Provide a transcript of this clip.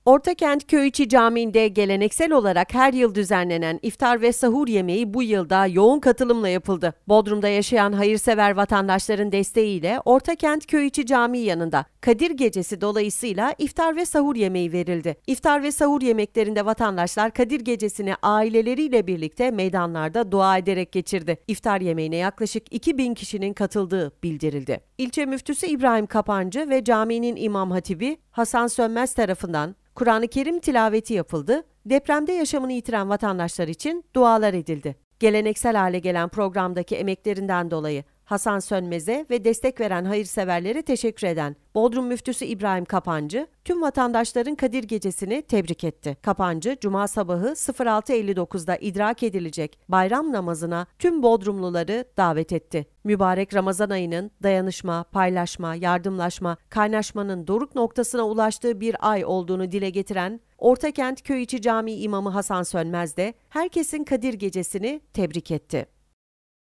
Ortakent Köyiçi Camii'nde geleneksel olarak her yıl düzenlenen iftar ve sahur yemeği bu yılda yoğun katılımla yapıldı. Bodrum'da yaşayan hayırsever vatandaşların desteğiyle Ortakent Köyiçi Camii yanında Kadir Gecesi dolayısıyla iftar ve sahur yemeği verildi. İftar ve sahur yemeklerinde vatandaşlar Kadir Gecesi'ni aileleriyle birlikte meydanlarda dua ederek geçirdi. İftar yemeğine yaklaşık 2000 kişinin katıldığı bildirildi. İlçe Müftüsü İbrahim Kapancı ve caminin İmam Hatibi Hasan Sönmez tarafından Kur'an-ı Kerim tilaveti yapıldı, depremde yaşamını yitiren vatandaşlar için dualar edildi. Geleneksel hale gelen programdaki emeklerinden dolayı Hasan Sönmez'e ve destek veren hayırseverlere teşekkür eden Bodrum Müftüsü İbrahim Kapancı, tüm vatandaşların Kadir Gecesi'ni tebrik etti. Kapancı, Cuma sabahı 06.59'da idrak edilecek bayram namazına tüm Bodrumluları davet etti. Mübarek Ramazan ayının dayanışma, paylaşma, yardımlaşma, kaynaşmanın doruk noktasına ulaştığı bir ay olduğunu dile getiren Ortakent Köyiçi Camii İmamı Hasan Sönmez de herkesin Kadir Gecesi'ni tebrik etti.